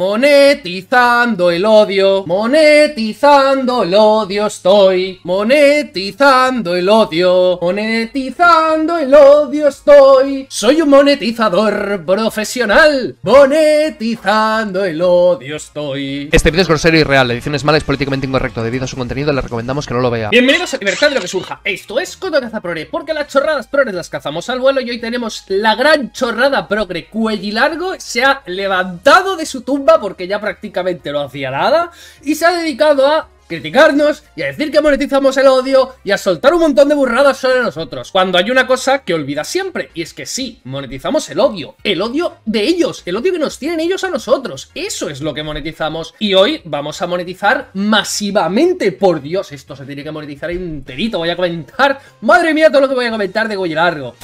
Monetizando el odio, monetizando el odio estoy, monetizando el odio, monetizando el odio estoy. Soy un monetizador profesional, monetizando el odio estoy. Este vídeo es grosero y real, la edición es mala, es políticamente incorrecto. Debido a su contenido le recomendamos que no lo vea. Bienvenidos a Libertad de lo que surja. Esto es Coto Cazaprogre, porque las chorradas progres las cazamos al vuelo y hoy tenemos la gran chorrada progre. Cuellilargo se ha levantado de su tumba porque ya prácticamente no hacía nada y se ha dedicado a criticarnos y a decir que monetizamos el odio y a soltar un montón de burradas sobre nosotros, cuando hay una cosa que olvida siempre, y es que sí, monetizamos el odio de ellos, el odio que nos tienen ellos a nosotros, eso es lo que monetizamos, y hoy vamos a monetizar masivamente. Por Dios, esto se tiene que monetizar enterito. Voy a comentar, madre mía, todo lo que voy a comentar de Cuellilargo.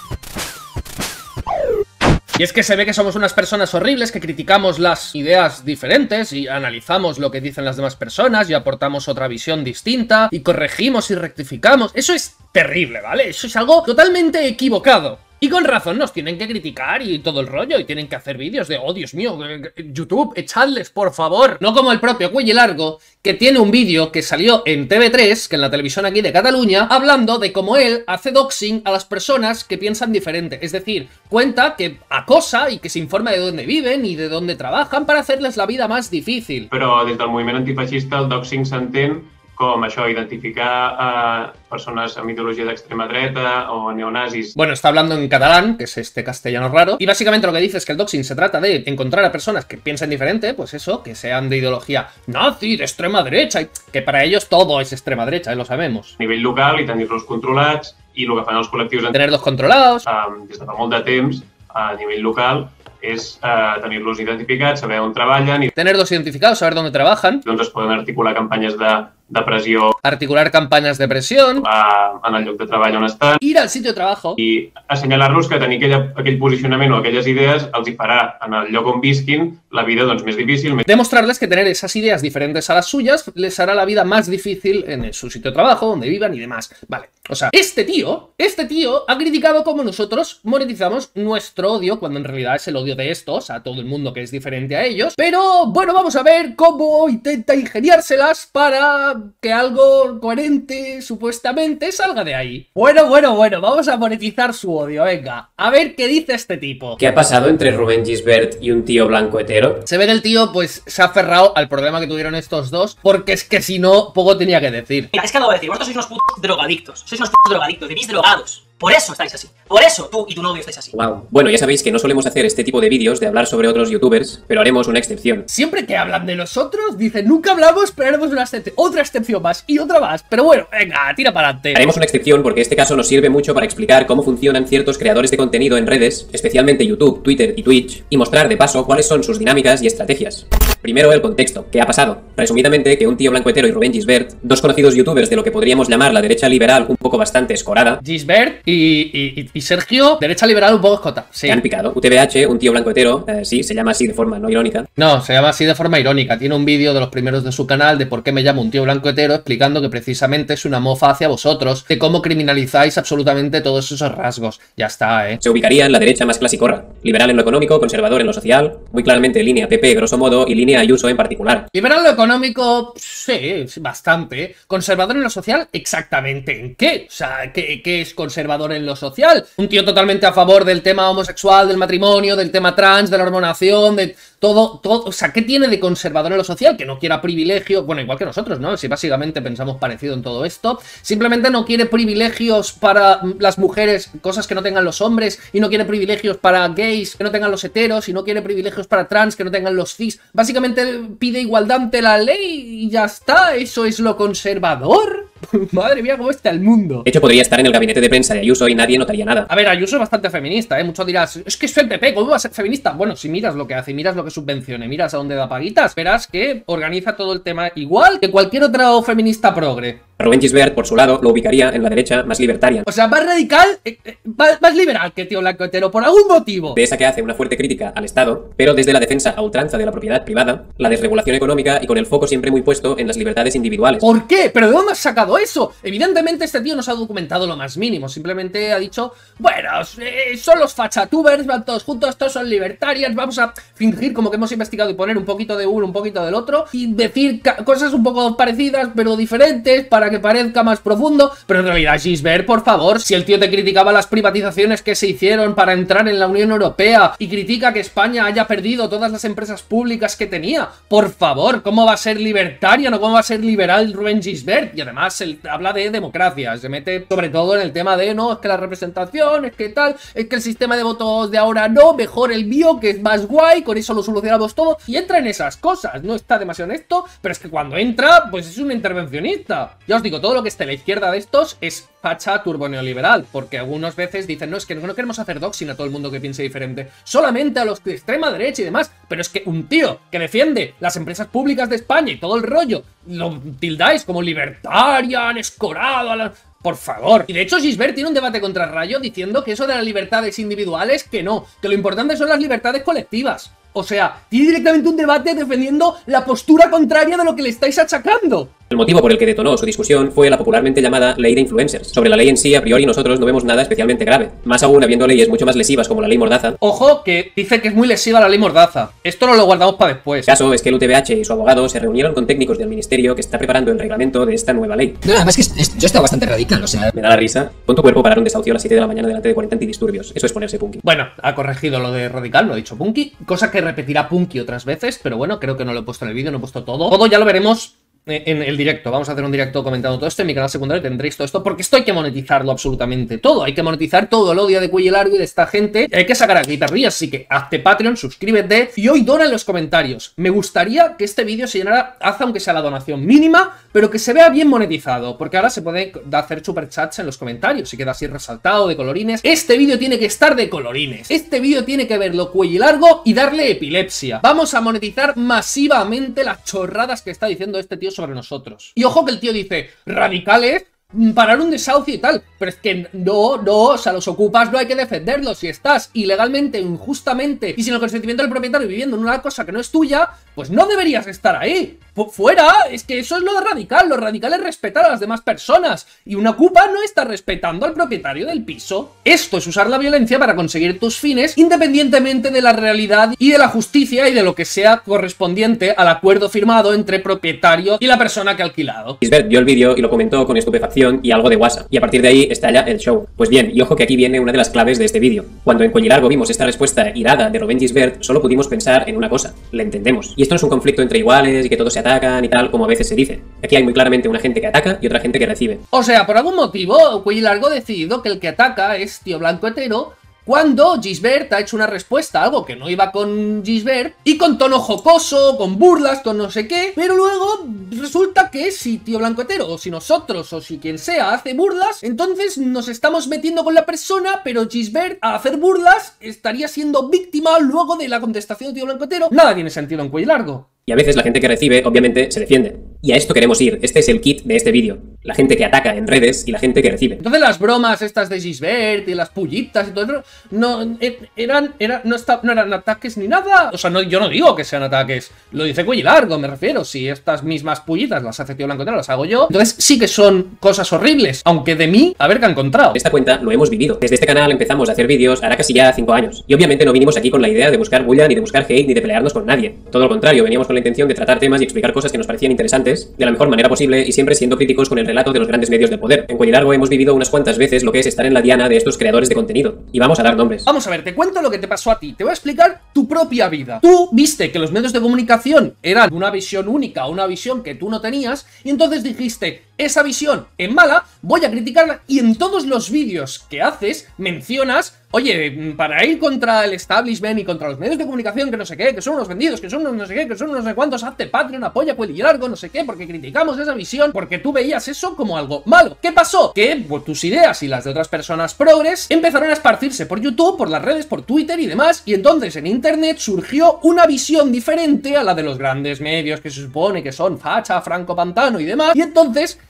Y es que se ve que somos unas personas horribles, que criticamos las ideas diferentes y analizamos lo que dicen las demás personas y aportamos otra visión distinta y corregimos y rectificamos. Eso es terrible, ¿vale? Eso es algo totalmente equivocado. Y con razón nos tienen que criticar y todo el rollo, y tienen que hacer vídeos de, oh Dios mío, YouTube, echadles por favor. No como el propio Cuellilargo, que tiene un vídeo que salió en TV3, que en la televisión aquí de Cataluña, hablando de cómo él hace doxing a las personas que piensan diferente. Es decir, cuenta que acosa y que se informa de dónde viven y de dónde trabajan para hacerles la vida más difícil. Però des del moviment antifeixista el doxing s'entén com això, identificar persones amb ideologia d'extrema dreta o neonazis. Bueno, está hablando en catalán, que es este castellano raro, y básicamente lo que dice es que el doxing se trata de encontrar a personas que piensen diferente, pues eso, que sean de ideología nazi, de extrema derecha, y que para ellos todo es extrema derecha, lo sabemos. A nivell local i tenir-los controlats, i el que fan els col·lectius Tenerlos controlados. des de fa molt de temps a nivell local és tenir-los identificats, saber on treballen i Tenerlos identificados, saber dónde trabajan. doncs es poden articular campanyes de pressió Articular campañas de presión. en el lloc de treball on estan Ir al sitio de trabajo. i assenyalar-los que tenir aquell posicionament o aquelles idees els hi farà en el lloc on visquin la vida doncs més difícil. Demostrarles que tener esas ideas diferentes a las suyas les hará la vida más difícil en su sitio de trabajo, donde vivan y demás. Vale, o sea, este tío ha criticado cómo nosotros monetizamos nuestro odio, cuando en realidad es el odio de estos, a todo el mundo que es diferente a ellos. Pero, bueno, vamos a ver cómo intenta ingeniárselas para que algo coherente, supuestamente, salga de ahí. Bueno, vamos a monetizar su odio, venga. A ver qué dice este tipo. ¿Qué ha pasado entre Rubén Gisbert y un tío blanco hetero? Se ve que el tío, pues, se ha aferrado al problema que tuvieron estos dos, porque es que si no, poco tenía que decir. Mira, es que acabo de decir, vosotros sois unos putos drogadictos. Sois unos putos drogadictos, vivís drogados. Por eso estáis así. Por eso tú y tu novio estáis así. Wow. Bueno, ya sabéis que no solemos hacer este tipo de vídeos de hablar sobre otros youtubers, pero haremos una excepción. Siempre que hablan de nosotros, dicen, nunca hablamos, pero haremos una excepción. Otra excepción más y otra más. Pero bueno, venga, tira para adelante. Haremos una excepción porque este caso nos sirve mucho para explicar cómo funcionan ciertos creadores de contenido en redes, especialmente YouTube, Twitter y Twitch, y mostrar de paso cuáles son sus dinámicas y estrategias. Primero, el contexto. ¿Qué ha pasado? Resumidamente, que un tío blanco hetero y Rubén Gisbert, dos conocidos youtubers de lo que podríamos llamar la derecha liberal un poco bastante escorada, Gisbert y Sergio, derecha liberal un poco escota. Sí. se han picado. UTBH, un tío blanco hetero, sí, se llama así de forma no irónica. No, se llama así de forma irónica. Tiene un vídeo de los primeros de su canal de por qué me llamo un tío blanco hetero, explicando que precisamente es una mofa hacia vosotros, de cómo criminalizáis absolutamente todos esos rasgos. Ya está, Se ubicaría en la derecha más clasicorra. Liberal en lo económico, conservador en lo social, muy claramente línea PP grosso modo y línea Ayuso en particular. Liberal en lo económico, sí, bastante. Conservador en lo social, ¿exactamente en qué? O sea, ¿qué es conservador en lo social? Un tío totalmente a favor del tema homosexual, del matrimonio, del tema trans, de la hormonación, de todo, o sea, ¿qué tiene de conservador en lo social? Que no quiera privilegios, bueno, igual que nosotros, ¿no? Si básicamente pensamos parecido en todo esto. Simplemente no quiere privilegios para las mujeres, cosas que no tengan los hombres, y no quiere privilegios para gays que no tengan los heteros, y no quiere privilegios para trans que no tengan los cis. Básicamente pide igualdad ante la ley y ya está. ¿Eso es lo conservador? Madre mía, cómo está el mundo. De hecho, podría estar en el gabinete de prensa de Ayuso y nadie notaría nada. A ver, Ayuso es bastante feminista, ¿eh? Muchos dirás, es que es el PP, ¿cómo va a ser feminista? Bueno, si miras lo que hace, miras lo que subvencione, miras a dónde da paguitas, verás que organiza todo el tema igual que cualquier otro feminista progre. Rubén Gisbert, por su lado, lo ubicaría en la derecha más libertaria. O sea, más radical, más liberal que Tío Blanco Entero, por algún motivo. De esa que hace una fuerte crítica al Estado, pero desde la defensa a ultranza de la propiedad privada, la desregulación económica y con el foco siempre muy puesto en las libertades individuales. ¿Por qué? ¿Pero de dónde has sacado eso? Evidentemente este tío no se ha documentado lo más mínimo, simplemente ha dicho, bueno, son los fachatubers, van todos juntos, todos son libertarios, vamos a fingir como que hemos investigado y poner un poquito de uno, un poquito del otro, y decir cosas un poco parecidas, pero diferentes, para que parezca más profundo. Pero en realidad, Gisbert, por favor, si el tío te criticaba las privatizaciones que se hicieron para entrar en la Unión Europea y critica que España haya perdido todas las empresas públicas que tenía, por favor, ¿cómo va a ser libertariano? ¿Cómo va a ser liberal Rubén Gisbert? Y además él habla de democracia, se mete sobre todo en el tema de, no, es que la representación, es que tal, es que el sistema de votos de ahora no, mejor el bio, que es más guay, con eso lo solucionamos todo, y entra en esas cosas, no está demasiado honesto, pero es que cuando entra, pues es un intervencionista. Ya os digo, todo lo que esté a la izquierda de estos es facha turbo neoliberal, porque algunas veces dicen, no, es que no queremos hacer doxing a todo el mundo que piense diferente, solamente a los de extrema derecha y demás, pero es que un tío que defiende las empresas públicas de España y todo el rollo, lo tildáis como libertarian, escorado a la... Por favor. Y de hecho Gisbert tiene un debate contra Rayo diciendo que eso de las libertades individuales, que no, que lo importante son las libertades colectivas. O sea, tiene directamente un debate defendiendo la postura contraria de lo que le estáis achacando. El motivo por el que detonó su discusión fue la popularmente llamada ley de influencers. Sobre la ley en sí, a priori nosotros no vemos nada especialmente grave, más aún habiendo leyes mucho más lesivas como la ley Mordaza. Ojo, que dice que es muy lesiva la ley Mordaza. Esto no lo guardamos para después. El caso es que el UTBH y su abogado se reunieron con técnicos del ministerio que está preparando el reglamento de esta nueva ley. No, además que yo estaba bastante radical, o sea... Me da la risa. Pon tu cuerpo para un desahucio a las 7 de la mañana delante de 40 antidisturbios. Eso es ponerse punky. Bueno, ha corregido lo de radical, no ha dicho punky, cosa que repetirá punky otras veces, pero bueno, creo que no lo he puesto en el vídeo, no he puesto todo. Todo ya lo veremos en el directo. Vamos a hacer un directo comentando todo esto. En mi canal secundario tendréis todo esto, porque esto hay que monetizarlo absolutamente todo. Hay que monetizar todo el odio de cuello largo y de esta gente. Hay que sacar a guitarrillas, así que hazte Patreon, suscríbete y hoy dona en los comentarios. Me gustaría que este vídeo se llenara, haz aunque sea la donación mínima, pero que se vea bien monetizado, porque ahora se puede hacer superchats en los comentarios y queda así resaltado de colorines. Este vídeo tiene que estar de colorines. Este vídeo tiene que verlo cuello largo y darle epilepsia. Vamos a monetizar masivamente las chorradas que está diciendo este tío sobre nosotros. Y ojo que el tío dice, radicales, parar un desahucio y tal, pero es que no, o sea, los ocupas no hay que defenderlos. Si estás ilegalmente, injustamente y sin el consentimiento del propietario viviendo en una cosa que no es tuya, pues no deberías estar ahí. Fuera, es que eso es lo de radical. Lo radical es respetar a las demás personas, y una ocupa no está respetando al propietario del piso. Esto es usar la violencia para conseguir tus fines, independientemente de la realidad y de la justicia y de lo que sea correspondiente al acuerdo firmado entre propietario y la persona que ha alquilado. Gisbert vio el vídeo y lo comentó con estupefacción y algo de guasa, y a partir de ahí estalla el show. Pues bien, y ojo que aquí viene una de las claves de este vídeo. Cuando en Cuellilargo vimos esta respuesta irada de Rubén Gisbert, solo pudimos pensar en una cosa: le entendemos. Y esto no es un conflicto entre iguales y que todos se atacan y tal, como a veces se dice. Aquí hay muy claramente una gente que ataca y otra gente que recibe. O sea, por algún motivo, Cuellilargo ha decidido que el que ataca es Tío Blanco Hetero, cuando Gisbert ha hecho una respuesta a algo que no iba con Gisbert, y con tono jocoso, con burlas, con no sé qué, pero luego resulta que si Tío Blanco Hetero, o si nosotros, o si quien sea hace burlas, entonces nos estamos metiendo con la persona, pero Gisbert, al hacer burlas, estaría siendo víctima luego de la contestación de Tío Blanco Hetero. Nada tiene sentido en Cuellilargo. Y a veces la gente que recibe, obviamente, se defiende. Y a esto queremos ir. Este es el kit de este vídeo. La gente que ataca en redes y la gente que recibe. Entonces las bromas estas de Gisbert y las pullitas y todo eso, no eran ataques ni nada. O sea, no, yo no digo que sean ataques. Lo dice Cuellilargo, me refiero. Si estas mismas pullitas las hace Tío Blanco Hetero, las hago yo, entonces sí que son cosas horribles. Aunque de mí, a ver qué ha encontrado. Esta cuenta lo hemos vivido. Desde este canal empezamos a hacer vídeos hará casi ya 5 años. Y obviamente no vinimos aquí con la idea de buscar bulla, ni de buscar hate, ni de pelearnos con nadie. Todo lo contrario, veníamos con la intención de tratar temas y explicar cosas que nos parecían interesantes de la mejor manera posible y siempre siendo críticos con el relato de los grandes medios del poder. En Cuellilargo hemos vivido unas cuantas veces lo que es estar en la diana de estos creadores de contenido. Y vamos a dar nombres. Vamos a ver, te cuento lo que te pasó a ti. Te voy a explicar tu propia vida. Tú viste que los medios de comunicación eran una visión única, una visión que tú no tenías, y entonces dijiste, esa visión es mala, voy a criticarla, y en todos los vídeos que haces mencionas, oye, para ir contra el establishment y contra los medios de comunicación que no sé qué, que son unos vendidos, que son unos no sé qué, que son unos no sé cuántos, hazte Patreon, apoya Cuellilargo, no sé qué, porque criticamos esa visión, porque tú veías eso como algo malo. ¿Qué pasó? Que pues, tus ideas y las de otras personas progres empezaron a esparcirse por YouTube, por las redes, por Twitter y demás, y entonces en internet surgió una visión diferente a la de los grandes medios que se supone que son facha, Franco Pantano y demás, y entonces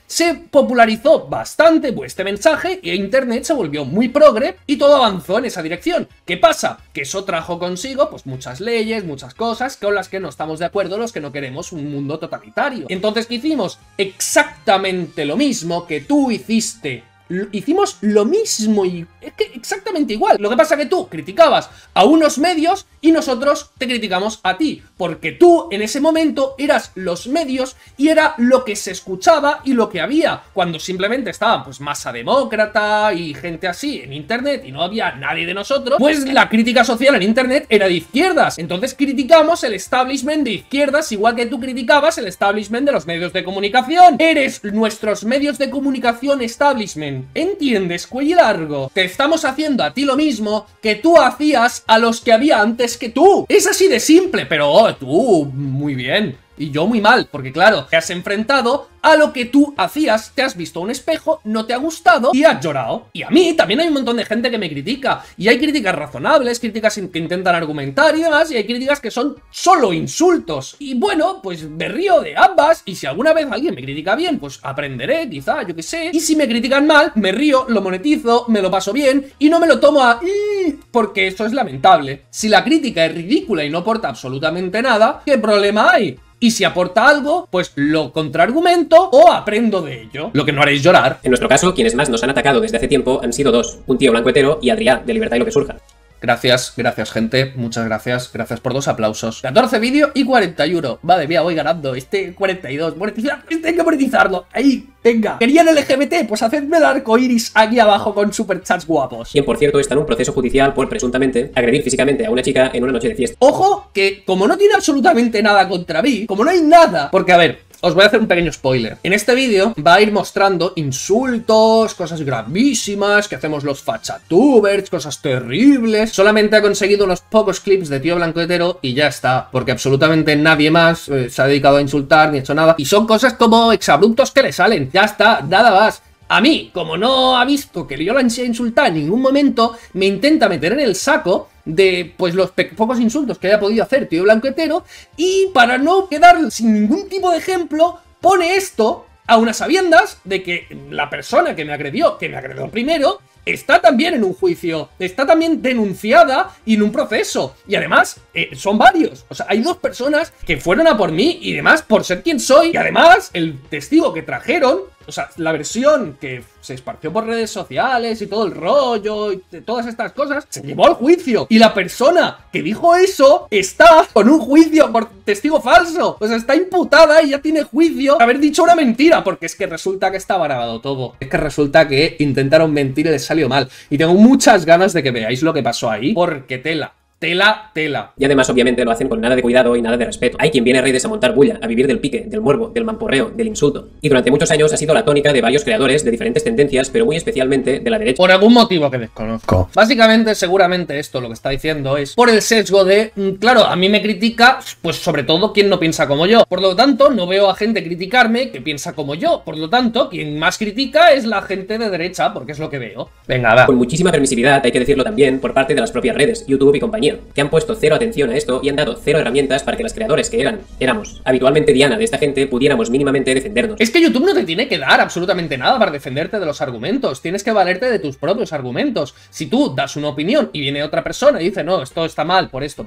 se popularizó bastante este mensaje y Internet se volvió muy progre y todo avanzó en esa dirección. ¿Qué pasa? Que eso trajo consigo pues muchas leyes, muchas cosas con las que no estamos de acuerdo los que no queremos un mundo totalitario. Entonces, ¿qué hicimos? Exactamente lo mismo que tú hiciste. Hicimos lo mismo y es que exactamente igual. Lo que pasa es que tú criticabas a unos medios y nosotros te criticamos a ti, porque tú en ese momento eras los medios y era lo que se escuchaba y lo que había, cuando simplemente estaba pues masa demócrata y gente así en internet y no había nadie de nosotros, pues la crítica social en internet era de izquierdas. Entonces criticamos el establishment de izquierdas igual que tú criticabas el establishment de los medios de comunicación. Eres nuestros medios de comunicación establishment. ¿Entiendes, cuello largo? Te estamos haciendo a ti lo mismo que tú hacías a los que había antes que tú. Es así de simple, pero tú, muy bien. Y yo muy mal, porque claro, te has enfrentado a lo que tú hacías, te has visto un espejo, no te ha gustado y has llorado. Y a mí también hay un montón de gente que me critica. Y hay críticas razonables, críticas que intentan argumentar y demás, y hay críticas que son solo insultos. Y bueno, pues me río de ambas, y si alguna vez alguien me critica bien, pues aprenderé, quizá, yo qué sé. Y si me critican mal, me río, lo monetizo, me lo paso bien, y no me lo tomo a... porque eso es lamentable. Si la crítica es ridícula y no aporta absolutamente nada, ¿qué problema hay? Y si aporta algo, pues lo contraargumento o aprendo de ello. Lo que no haréis llorar. En nuestro caso, quienes más nos han atacado desde hace tiempo han sido dos: un tío blanco hetero y Adrià, de Libertad y lo que surja. Gracias gente, muchas gracias. Gracias por 2 aplausos. 14 vídeos y 41. Madre mía, voy ganando. Este 42. Este hay que monetizarlo. Ahí, venga. ¿Querían LGBT? Pues hacedme el arco iris aquí abajo con superchats guapos. Quien, por cierto, está en un proceso judicial por presuntamente agredir físicamente a una chica en una noche de fiesta. Ojo, que como no tiene absolutamente nada contra mí, como no hay nada, porque a ver, os voy a hacer un pequeño spoiler. En este vídeo va a ir mostrando insultos, cosas gravísimas, que hacemos los fachatubers, cosas terribles. Solamente ha conseguido unos pocos clips de tío blanco hetero y ya está, porque absolutamente nadie más se ha dedicado a insultar ni hecho nada. Y son cosas como exabruptos que le salen. Ya está, nada más. A mí, como no ha visto que yo la ansié a insultar en ningún momento, me intenta meter en el saco de pues los pocos insultos que haya podido hacer tío blanco hetero, y para no quedar sin ningún tipo de ejemplo, pone esto a unas sabiendas de que la persona que me agredió primero, está también en un juicio, está también denunciada y en un proceso. Y además, son varios. O sea, hay 2 personas que fueron a por mí y demás por ser quien soy. Y además, el testigo que trajeron, o sea, la versión que se esparció por redes sociales y todo el rollo y todas estas cosas, se llevó al juicio. Y la persona que dijo eso está con un juicio por testigo falso. O sea, está imputada y ya tiene juicio por haber dicho una mentira. Porque es que resulta que estaba grabado todo. Es que resulta que intentaron mentir y les salió mal. Y tengo muchas ganas de que veáis lo que pasó ahí, porque tela. Tela. Y además, obviamente, lo hacen con nada de cuidado y nada de respeto. Hay quien viene a redes a montar bulla, a vivir del pique, del morbo, del mamporreo, del insulto. Y durante muchos años ha sido la tónica de varios creadores de diferentes tendencias, pero muy especialmente de la derecha. Por algún motivo que desconozco. Básicamente, seguramente esto lo que está diciendo es por el sesgo de, claro, a mí me critica, pues sobre todo quien no piensa como yo. Por lo tanto, no veo a gente criticarme que piensa como yo. Por lo tanto, quien más critica es la gente de derecha, porque es lo que veo. Venga, va. Con muchísima permisividad, hay que decirlo también, por parte de las propias redes, YouTube y compañía, que han puesto cero atención a esto y han dado cero herramientas para que los creadores que éramos habitualmente diana de esta gente pudiéramos mínimamente defendernos. Es que YouTube no te tiene que dar absolutamente nada para defenderte de los argumentos, tienes que valerte de tus propios argumentos. Si tú das una opinión y viene otra persona y dice, no, esto está mal por esto,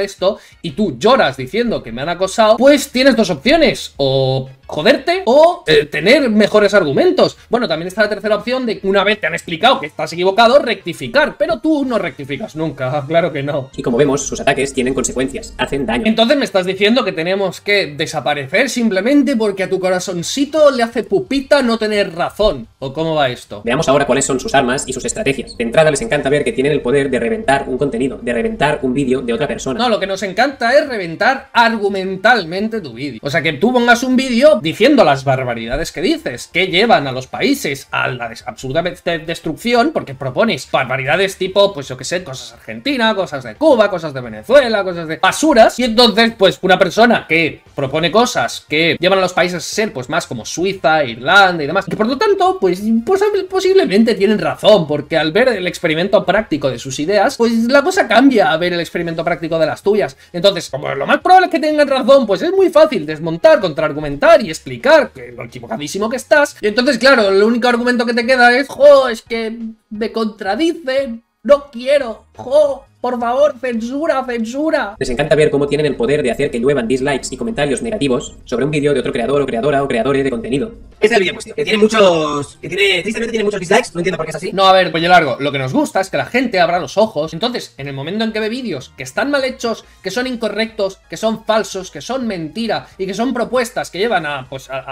y tú lloras diciendo que me han acosado, pues tienes 2 opciones, o joderte o tener mejores argumentos. Bueno, también está la tercera opción de que una vez te han explicado que estás equivocado, rectificar, pero tú no rectificas nunca, claro que no. Y como vemos, sus ataques tienen consecuencias, hacen daño. Entonces me estás diciendo que tenemos que desaparecer simplemente porque a tu corazoncito le hace pupita no tener razón, ¿o cómo va esto? Veamos ahora cuáles son sus armas y sus estrategias. De entrada les encanta ver que tienen el poder de reventar un contenido, de reventar un vídeo de otra persona. No, lo que nos encanta es reventar argumentalmente tu vídeo. O sea, que tú pongas un vídeo diciendo las barbaridades que dices, que llevan a los países a la absoluta destrucción, porque propones barbaridades tipo, pues yo que sé, cosas argentinas, cosas de Cuba, cosas de Venezuela, cosas de basuras. Y entonces, pues, una persona que propone cosas que llevan a los países a ser, pues, más como Suiza, Irlanda y demás, que por lo tanto, pues posiblemente tienen razón, porque al ver el experimento práctico de sus ideas, pues la cosa cambia a ver el experimento práctico de las tuyas. Entonces, como lo más probable es que tengan razón, pues es muy fácil desmontar, contraargumentar y explicar que lo equivocadísimo que estás. Y entonces, claro, el único argumento que te queda es, jo, es que me contradicen, no quiero, jo, por favor, censura, censura. Les encanta ver cómo tienen el poder de hacer que lluevan dislikes y comentarios negativos sobre un vídeo de otro creador o creadora o creadores de contenido. Este es el vídeo en cuestión, que tiene muchos... tristemente tiene muchos dislikes, no entiendo por qué es así. No, a ver, cuello largo, lo que nos gusta es que la gente abra los ojos. Entonces, en el momento en que ve vídeos que están mal hechos, que son incorrectos, que son falsos, que son mentira y que son propuestas que llevan a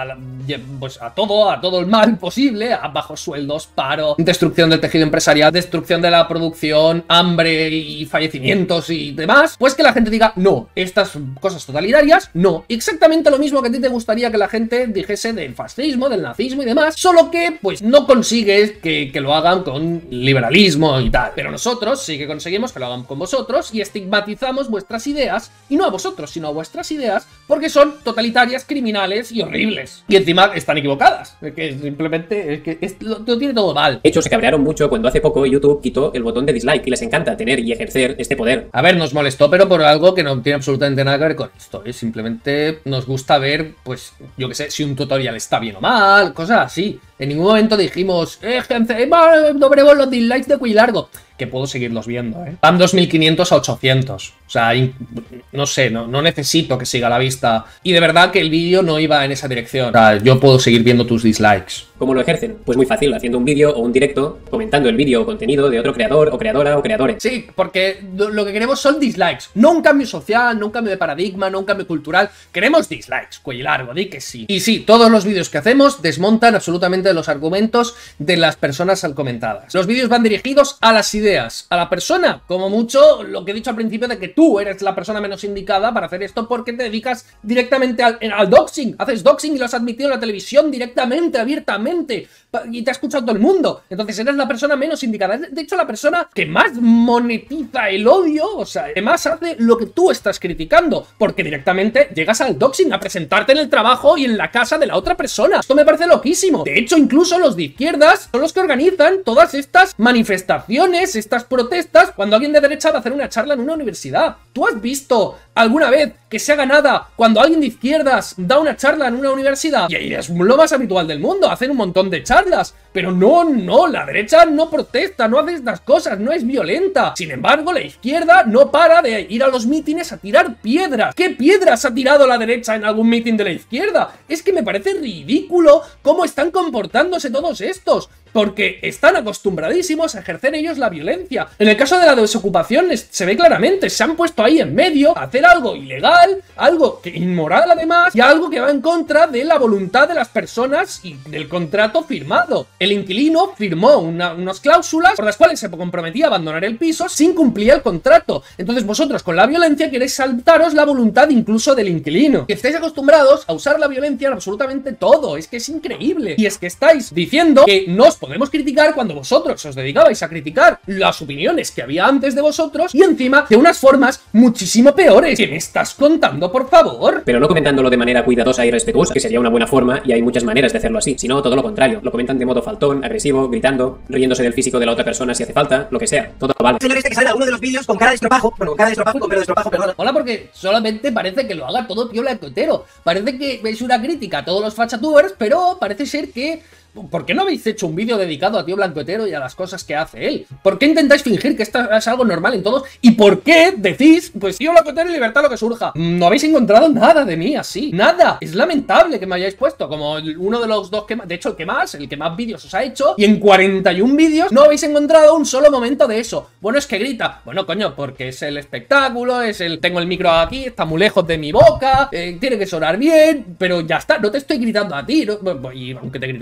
todo el mal posible, a bajos sueldos, paro, destrucción del tejido empresarial, destrucción de la producción, hambre y fallecimientos y demás, pues que la gente diga, no, estas cosas totalitarias, no. Exactamente lo mismo que a ti te gustaría que la gente dijese del fascismo, del nazismo y demás, solo que, pues, no consigues que lo hagan con liberalismo y tal. Pero nosotros sí que conseguimos que lo hagan con vosotros y estigmatizamos vuestras ideas, y no a vosotros, sino a vuestras ideas, porque son totalitarias, criminales y horribles. Y encima están equivocadas. Es que simplemente, lo tiene todo mal. De hecho, se cabrearon mucho cuando hace poco YouTube quitó el botón de dislike y les encanta tener y ejercer este poder. A ver, nos molestó, pero por algo que no tiene absolutamente nada que ver con esto, ¿eh? Simplemente nos gusta ver, pues, yo que sé, si un tutorial está bien o mal, cosas así. En ningún momento dijimos, gente, no veremos los dislikes de Cuello Largo. Que puedo seguirlos viendo, ¿eh? Van 2500 a 800. O sea, no sé, no necesito que siga a la vista. Y de verdad que el vídeo no iba en esa dirección. O sea, yo puedo seguir viendo tus dislikes. ¿Cómo lo ejercen? Pues muy fácil, haciendo un vídeo o un directo, comentando el vídeo o contenido de otro creador o creadora o creadores. Sí, porque lo que queremos son dislikes. No un cambio social, no un cambio de paradigma, no un cambio cultural. Queremos dislikes, Cuello Largo, di que sí. Y sí, todos los vídeos que hacemos desmontan absolutamente los argumentos de las personas comentadas. Los vídeos van dirigidos a las ideas, a la persona. Como mucho, lo que he dicho al principio de que tú eres la persona menos indicada para hacer esto porque te dedicas directamente al doxing. Haces doxing y lo has admitido en la televisión directamente, abiertamente. Y te ha escuchado todo el mundo. Entonces eres la persona menos indicada. De hecho, la persona que más monetiza el odio, o sea, que más hace lo que tú estás criticando. Porque directamente llegas al doxing a presentarte en el trabajo y en la casa de la otra persona. Esto me parece loquísimo. De hecho, incluso los de izquierdas son los que organizan todas estas manifestaciones, estas protestas, cuando alguien de derecha va a hacer una charla en una universidad. ¿Tú has visto alguna vez que se haga nada cuando alguien de izquierdas da una charla en una universidad? Y es lo más habitual del mundo, hacen un montón de charlas. Pero no, la derecha no protesta, no hace estas cosas, no es violenta. Sin embargo, la izquierda no para de ir a los mítines a tirar piedras. ¿Qué piedras ha tirado la derecha en algún mítin de la izquierda? Es que me parece ridículo cómo están comportándose todos estos, porque están acostumbradísimos a ejercer ellos la violencia. En el caso de la desocupación se ve claramente, se han puesto ahí en medio a hacer algo ilegal, algo que inmoral además, y algo que va en contra de la voluntad de las personas y del contrato firmado. El inquilino firmó unas cláusulas por las cuales se comprometía a abandonar el piso sin cumplir el contrato. Entonces vosotros con la violencia queréis saltaros la voluntad incluso del inquilino. Que estáis acostumbrados a usar la violencia en absolutamente todo, es que es increíble. Y es que estáis diciendo que no os podemos criticar cuando vosotros os dedicabais a criticar las opiniones que había antes de vosotros y encima de unas formas muchísimo peores. ¿Qué me estás contando, por favor? Pero no comentándolo de manera cuidadosa y respetuosa, que sería una buena forma, y hay muchas maneras de hacerlo así, sino todo lo contrario. Lo comentan de modo faltón, agresivo, gritando, riéndose del físico de la otra persona si hace falta, lo que sea, todo vale. Señor este que sale en alguno de los vídeos con cara de estropajo, bueno, con cara de estropajo y con pelo de estropajo, perdona. Hola, porque solamente parece que lo haga todo Tío Blancotero. Parece que es una crítica a todos los fachatubers, pero parece ser que... ¿Por qué no habéis hecho un vídeo dedicado a Tío Blancotero y a las cosas que hace él? ¿Por qué intentáis fingir que esto es algo normal en todos? ¿Y por qué decís, pues Tío Blancotero y libertad lo que surja? No habéis encontrado nada de mí así, nada. Es lamentable que me hayáis puesto como uno de los dos que más, de hecho el que más vídeos os ha hecho, y en 41 vídeos no habéis encontrado un solo momento de eso. Bueno, es que grita. Bueno, coño, porque es el espectáculo, tengo el micro aquí, está muy lejos de mi boca, tiene que sonar bien, pero ya está, no te estoy gritando a ti, ¿no? Y aunque te gritas a ti,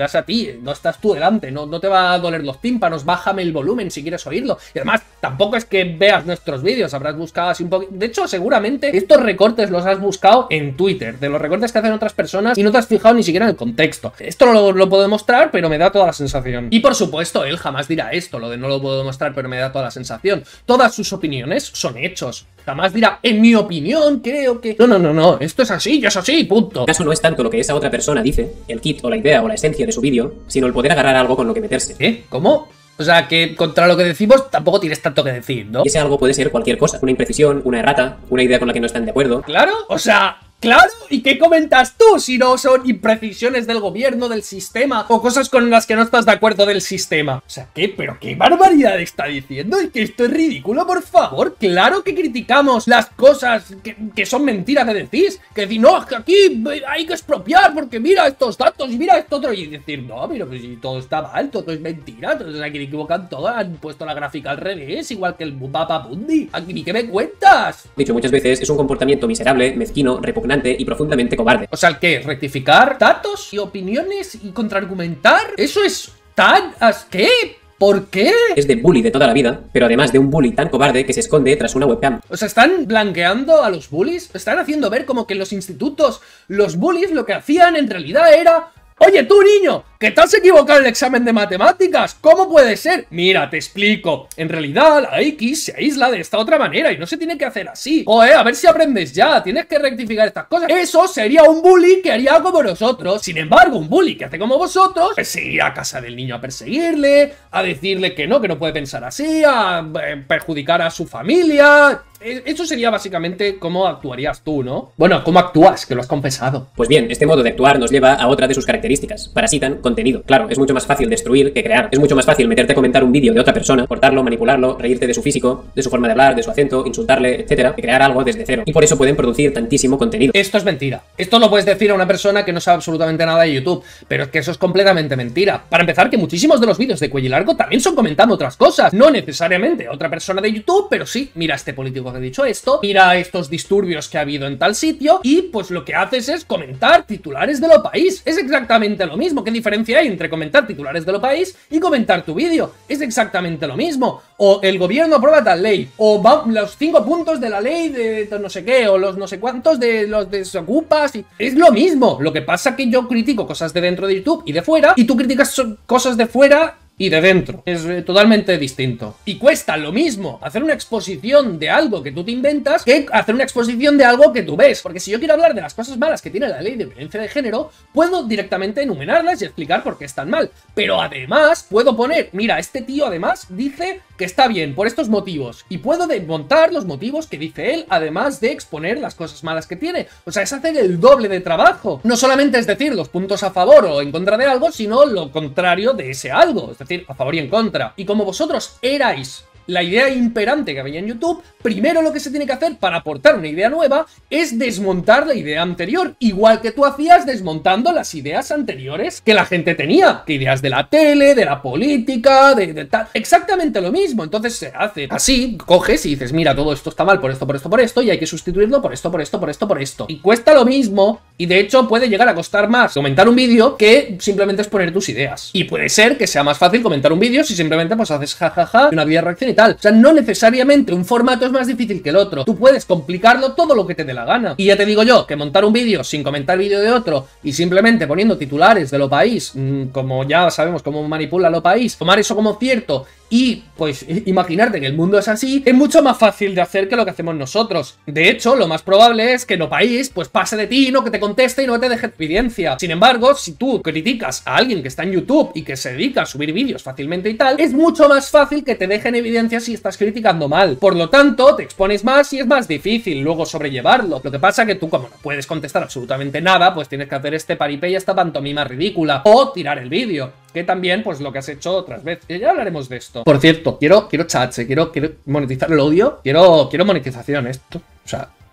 aquí, no estás tú delante, no te va a doler los tímpanos, bájame el volumen si quieres oírlo. Y además, tampoco es que veas nuestros vídeos, habrás buscado así un poquito. De hecho, seguramente estos recortes los has buscado en Twitter, de los recortes que hacen otras personas y no te has fijado ni siquiera en el contexto. Esto no lo puedo demostrar, pero me da toda la sensación. Y por supuesto, él jamás dirá esto, lo de no lo puedo demostrar, pero me da toda la sensación. Todas sus opiniones son hechos. Jamás dirá, en mi opinión, creo que... No, esto es así, ya es así, punto. El caso no es tanto lo que esa otra persona dice, el kit o la idea o la esencia de su vídeo, sino el poder agarrar algo con lo que meterse. ¿Qué? ¿Cómo? O sea, que contra lo que decimos tampoco tienes tanto que decir, ¿no? Y ese algo puede ser cualquier cosa, una imprecisión, una errata, una idea con la que no están de acuerdo. Claro, o sea... ¡Claro! ¿Y qué comentas tú si no son imprecisiones del gobierno, del sistema o cosas con las que no estás de acuerdo del sistema? O sea, ¿qué? ¿Pero qué barbaridad está diciendo? ¿Y que esto es ridículo, por favor? ¡Claro que criticamos las cosas que son mentiras que decís! Que decir, no, es que aquí hay que expropiar porque mira estos datos y mira esto otro. Y decir, no, pero que si todo está mal, todo es mentira, entonces aquí equivocan todo, han puesto la gráfica al revés, igual que el Papa Mundi. ¿Aquí qué me cuentas? Dicho muchas veces, es un comportamiento miserable, mezquino, repugnante y profundamente cobarde. O sea, ¿el qué? ¿Rectificar datos y opiniones y contraargumentar? ¿Eso es tan... ¿Qué? ¿Por qué? Es de bully de toda la vida, pero además de un bully tan cobarde que se esconde tras una webcam. O sea, ¿están blanqueando a los bullies? ¿Están haciendo ver como que en los institutos los bullies lo que hacían en realidad era... Oye, tú, niño, que te has equivocado en el examen de matemáticas. ¿Cómo puede ser? Mira, te explico. En realidad, la X se aísla de esta otra manera y no se tiene que hacer así. Joder, a ver si aprendes ya. Tienes que rectificar estas cosas. Eso sería un bully que haría como nosotros. Sin embargo, un bully que hace como vosotros, pues se irá a casa del niño a perseguirle, a decirle que no puede pensar así, a perjudicar a su familia... Eso sería básicamente cómo actuarías tú, ¿no? Bueno, cómo actúas, que lo has confesado. Pues bien, este modo de actuar nos lleva a otra de sus características. Parasitan contenido. Claro, es mucho más fácil destruir que crear. Es mucho más fácil meterte a comentar un vídeo de otra persona, cortarlo, manipularlo, reírte de su físico, de su forma de hablar, de su acento, insultarle, etcétera, que crear algo desde cero. Y por eso pueden producir tantísimo contenido. Esto es mentira. Esto lo puedes decir a una persona que no sabe absolutamente nada de YouTube, pero es que eso es completamente mentira. Para empezar, que muchísimos de los vídeos de Cuello Largo también son comentando otras cosas. No necesariamente otra persona de YouTube, pero sí, mira este político que ha dicho esto, mira estos disturbios que ha habido en tal sitio, y pues lo que haces es comentar titulares de Lo País. Es exactamente lo mismo. ¿Qué diferencia hay entre comentar titulares de Lo País y comentar tu vídeo? Es exactamente lo mismo. O el gobierno aprueba tal ley, o los 5 puntos de la ley de no sé qué, o los no sé cuántos de los desocupas, y es lo mismo. Lo que pasa que yo critico cosas de dentro de YouTube y de fuera, y tú criticas cosas de fuera y de dentro. Es totalmente distinto. Y cuesta lo mismo hacer una exposición de algo que tú te inventas que hacer una exposición de algo que tú ves. Porque si yo quiero hablar de las cosas malas que tiene la ley de violencia de género, puedo directamente enumerarlas y explicar por qué están mal. Pero además puedo poner, mira, este tío además dice que está bien por estos motivos. Y puedo desmontar los motivos que dice él, además de exponer las cosas malas que tiene. O sea, es hacer el doble de trabajo. No solamente es decir los puntos a favor o en contra de algo, sino lo contrario de ese algo. Es decir, a favor y en contra. Y como vosotros erais la idea imperante que había en YouTube, primero lo que se tiene que hacer para aportar una idea nueva es desmontar la idea anterior, igual que tú hacías desmontando las ideas anteriores que la gente tenía, que ideas de la tele, de la política, de tal, exactamente lo mismo. Entonces se hace así, coges y dices, mira, todo esto está mal por esto, por esto, por esto, y hay que sustituirlo por esto, por esto, por esto, por esto. Y cuesta lo mismo, y de hecho puede llegar a costar más comentar un vídeo que simplemente exponer tus ideas. Y puede ser que sea más fácil comentar un vídeo si simplemente pues haces jajaja, una vía reacción y tal. O sea, no necesariamente un formato es más difícil que el otro. Tú puedes complicarlo todo lo que te dé la gana. Y ya te digo yo, que montar un vídeo sin comentar vídeo de otro y simplemente poniendo titulares de Lo País, como ya sabemos cómo manipula Lo País, tomar eso como cierto y pues imaginarte que el mundo es así, es mucho más fácil de hacer que lo que hacemos nosotros. De hecho, lo más probable es que Lo País pues pase de ti, no que te conteste y no te deje evidencia. Sin embargo, si tú criticas a alguien que está en YouTube y que se dedica a subir vídeos fácilmente y tal, es mucho más fácil que te dejen evidencia si estás criticando mal. Por lo tanto, te expones más y es más difícil luego sobrellevarlo. Lo que pasa que tú, como no puedes contestar absolutamente nada, pues tienes que hacer este paripé y esta pantomima ridícula o tirar el vídeo, que también pues lo que has hecho otras veces. Ya hablaremos de esto. Por cierto, quiero chats, quiero monetizar el audio, quiero monetización esto, o sea,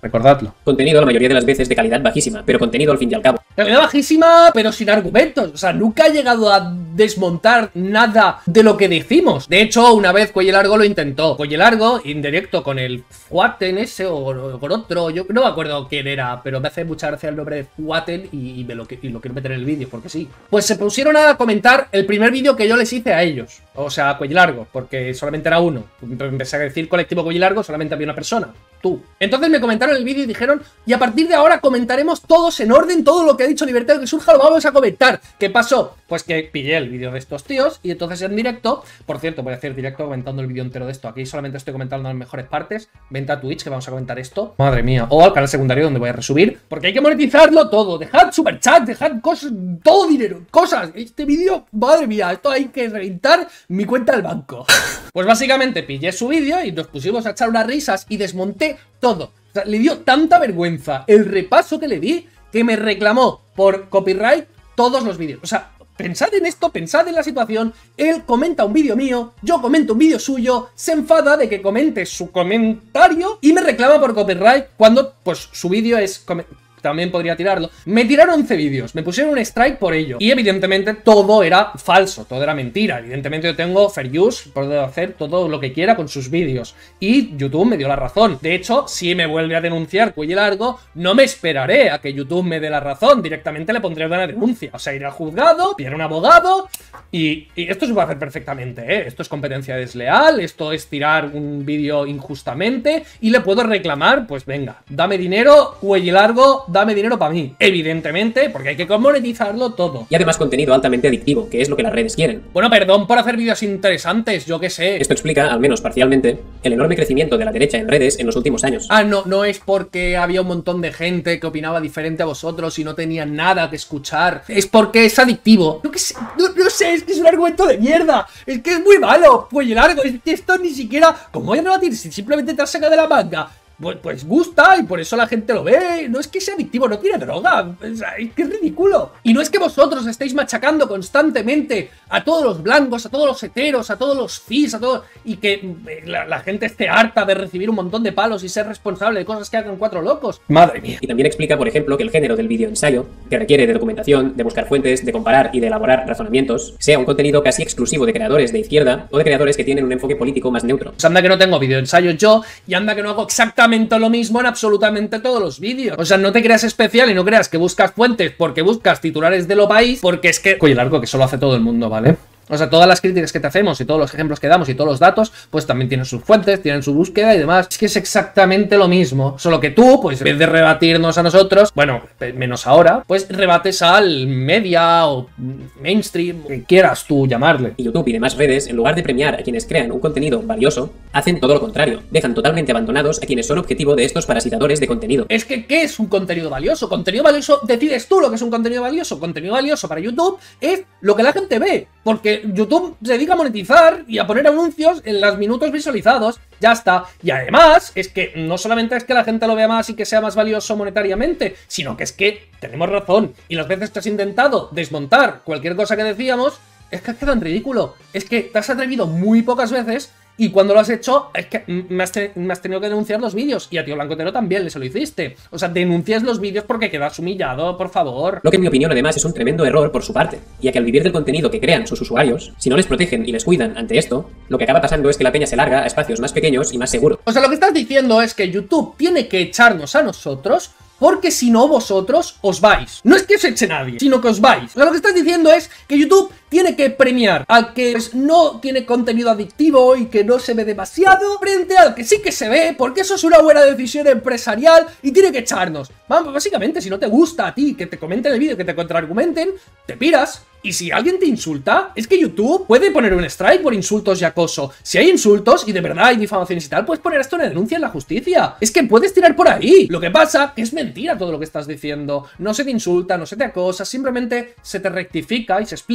recordadlo. Contenido la mayoría de las veces de calidad bajísima, pero contenido al fin y al cabo. Calidad bajísima, pero sin argumentos. O sea, nunca ha llegado a desmontar nada de lo que decimos. De hecho, una vez Cuello Largo lo intentó. Cuello Largo, indirecto con el Fuaten ese o con otro, yo no me acuerdo quién era, pero me hace mucha gracia el nombre de Fuaten y lo quiero meter en el vídeo, porque sí. Pues se pusieron a comentar el primer vídeo que yo les hice a ellos. O sea, a Cuello Largo, porque solamente era uno. Empecé a decir colectivo Cuello Largo, solamente había una persona. Tú. Entonces me comentaron el vídeo y dijeron, y a partir de ahora comentaremos todos en orden, todo lo que ha dicho Libertario que surja lo vamos a comentar. ¿Qué pasó? Pues que pillé el vídeo de estos tíos y entonces en directo, por cierto, voy a hacer directo comentando el vídeo entero de esto. Aquí solamente estoy comentando las mejores partes. Vente a Twitch que vamos a comentar esto. Madre mía. O al canal secundario donde voy a resubir, porque hay que monetizarlo todo. Dejad superchat, dejad cosas, todo dinero, cosas. Este vídeo, madre mía, esto hay que reventar mi cuenta del banco. Pues básicamente pillé su vídeo y nos pusimos a echar unas risas y desmonté todo. O sea, le dio tanta vergüenza el repaso que le di que me reclamó por copyright todos los vídeos. O sea, pensad en esto, pensad en la situación. Él comenta un vídeo mío, yo comento un vídeo suyo, se enfada de que comente su comentario y me reclama por copyright cuando, pues, su vídeo es... También podría tirarlo. Me tiraron 11 vídeos, me pusieron un strike por ello. Y evidentemente todo era falso, todo era mentira. Evidentemente yo tengo fair use, puedo hacer todo lo que quiera con sus vídeos. Y YouTube me dio la razón. De hecho, si me vuelve a denunciar Cuello Largo, no me esperaré a que YouTube me dé la razón. Directamente le pondré una denuncia. O sea, iré al juzgado, pillar un abogado. Y esto se puede hacer perfectamente, ¿eh? Esto es competencia desleal, esto es tirar un vídeo injustamente. Y le puedo reclamar, pues venga, dame dinero, Cuello Largo, dame dinero para mí, evidentemente, porque hay que monetizarlo todo. Y además contenido altamente adictivo, que es lo que las redes quieren. Bueno, perdón por hacer vídeos interesantes, yo qué sé. Esto explica, al menos parcialmente, el enorme crecimiento de la derecha en redes en los últimos años. Ah, no es porque había un montón de gente que opinaba diferente a vosotros y no tenía nada que escuchar. Es porque es adictivo. No sé, es que es un argumento de mierda. Es que es muy malo, Cuello Largo. Es que esto ni siquiera... ¿Cómo voy a debatir si simplemente te has sacado de la manga? Pues gusta y por eso la gente lo ve. No es que sea adictivo, no tiene droga. Es que es ridículo. Y no es que vosotros estéis machacando constantemente a todos los blancos, a todos los heteros, a todos los cis, a todos... Y que la gente esté harta de recibir un montón de palos y ser responsable de cosas que hagan cuatro locos. Madre mía. Y también explica, por ejemplo, que el género del videoensayo, que requiere de documentación, de buscar fuentes, de comparar y de elaborar razonamientos, sea un contenido casi exclusivo de creadores de izquierda o de creadores que tienen un enfoque político más neutro. Pues anda que no tengo videoensayos yo y anda que no hago exactamente lo mismo en absolutamente todos los vídeos. O sea, no te creas especial y no creas que buscas fuentes porque buscas titulares de Lo País, porque es que... Cuello Largo, que solo hace todo el mundo, ¿vale? O sea, todas las críticas que te hacemos y todos los ejemplos que damos y todos los datos, pues también tienen sus fuentes, tienen su búsqueda y demás. Es que es exactamente lo mismo. Solo que tú, pues en vez de rebatirnos a nosotros, bueno, menos ahora, pues rebates al media o mainstream, que quieras tú llamarle. Y YouTube y demás redes, en lugar de premiar a quienes crean un contenido valioso, hacen todo lo contrario. Dejan totalmente abandonados a quienes son objetivo de estos parasitadores de contenido. Es que, ¿qué es un contenido valioso? Contenido valioso, decides tú lo que es un contenido valioso. Contenido valioso para YouTube es lo que la gente ve. Porque YouTube se dedica a monetizar y a poner anuncios en los minutos visualizados. Ya está. Y además, es que no solamente es que la gente lo vea más y que sea más valioso monetariamente, sino que es que tenemos razón. Y las veces que has intentado desmontar cualquier cosa que decíamos, es que has quedado en ridículo. Es que te has atrevido muy pocas veces. Y cuando lo has hecho, es que me has tenido que denunciar los vídeos. Y a Tío Blancotero también se lo hiciste. O sea, denuncias los vídeos porque quedas humillado, por favor. Lo que en mi opinión además es un tremendo error por su parte, ya que al vivir del contenido que crean sus usuarios, si no les protegen y les cuidan ante esto, lo que acaba pasando es que la peña se larga a espacios más pequeños y más seguros. O sea, lo que estás diciendo es que YouTube tiene que echarnos a nosotros porque si no vosotros os vais. No es que os eche nadie, sino que os vais. O sea, lo que estás diciendo es que YouTube tiene que premiar al que pues, no tiene contenido adictivo y que no se ve demasiado, frente al que sí que se ve, porque eso es una buena decisión empresarial y tiene que echarnos. Vamos, básicamente, si no te gusta a ti que te comenten el vídeo, que te contraargumenten, te piras. Y si alguien te insulta, es que YouTube puede poner un strike por insultos y acoso. Si hay insultos y de verdad hay difamaciones y tal, puedes poner esto en denuncia en la justicia. Es que puedes tirar por ahí. Lo que pasa es mentira todo lo que estás diciendo. No se te insulta, no se te acosa, simplemente se te rectifica y se explica por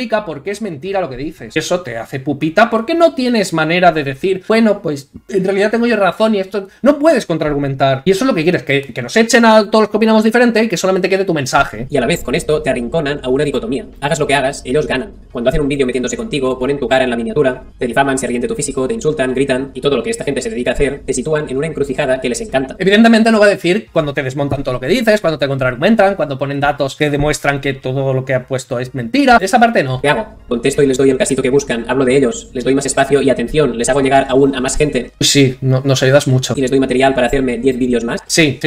que es mentira lo que dices. Eso te hace pupita porque no tienes manera de decir, bueno, pues en realidad tengo yo razón y esto... No puedes contraargumentar. Y eso es lo que quieres, que nos echen a todos los que opinamos diferente y que solamente quede tu mensaje. Y a la vez con esto te arrinconan a una dicotomía. Hagas lo que hagas, ellos ganan. Cuando hacen un vídeo metiéndose contigo, ponen tu cara en la miniatura, te difaman, se ríen de tu físico, te insultan, gritan, y todo lo que esta gente se dedica a hacer, te sitúan en una encrucijada que les encanta. Evidentemente no va a decir cuando te desmontan todo lo que dices, cuando te contraargumentan, cuando ponen datos que demuestran que todo lo que ha puesto es mentira. Esa parte no. ¿Qué hago? Contesto y les doy el casito que buscan, hablo de ellos, les doy más espacio y atención, les hago llegar aún a más gente. Sí, nos ayudas mucho. Y les doy material para hacerme 10 vídeos más. Sí,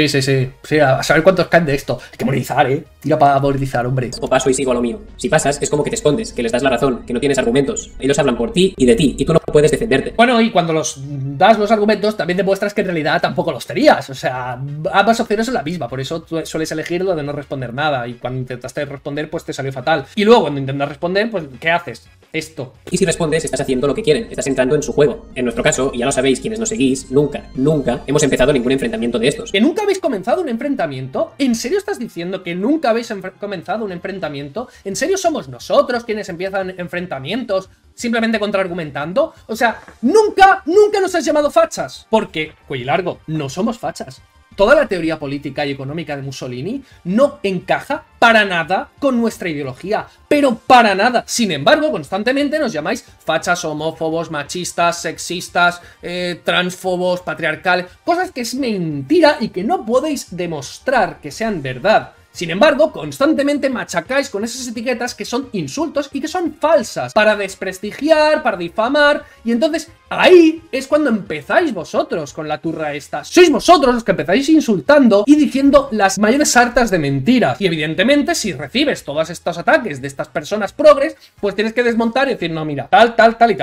a saber cuántos caen de esto. Hay que monetizar, tira para monetizar, hombre. O paso y sigo a lo mío. Si pasas, es como que te escondes, que les das la razón, que no tienes argumentos. Ellos hablan por ti y de ti, y tú no puedes defenderte. Bueno, y cuando los das los argumentos, también demuestras que en realidad tampoco los tenías. O sea, ambas opciones son la misma. Por eso tú sueles elegir lo de no responder nada. Y cuando intentaste responder, pues te salió fatal. Y luego, cuando intentas responder, pues, ¿qué haces? Esto. Y si respondes, estás haciendo lo que quieren, estás entrando en su juego. En nuestro caso, y ya lo sabéis quienes nos seguís, nunca hemos empezado ningún enfrentamiento de estos. ¿Que nunca habéis comenzado un enfrentamiento? ¿En serio estás diciendo que nunca habéis comenzado un enfrentamiento? ¿En serio somos nosotros quienes empiezan enfrentamientos simplemente contraargumentando? O sea, nunca nos has llamado fachas. Porque, cuello largo, no somos fachas. Toda la teoría política y económica de Mussolini no encaja para nada con nuestra ideología, pero para nada. Sin embargo, constantemente nos llamáis fachas, homófobos, machistas, sexistas, transfobos, patriarcales, cosas que es mentira y que no podéis demostrar que sean verdad. Sin embargo, constantemente machacáis con esas etiquetas que son insultos y que son falsas, para desprestigiar, para difamar, y entonces ahí es cuando empezáis vosotros con la turra esta. Sois vosotros los que empezáis insultando y diciendo las mayores sartas de mentiras. Y evidentemente, si recibes todos estos ataques de estas personas progres, pues tienes que desmontar y decir, no, mira, tal